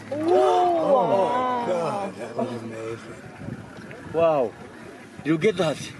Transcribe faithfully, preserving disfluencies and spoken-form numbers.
Oh, God, that was amazing. Wow. You get that?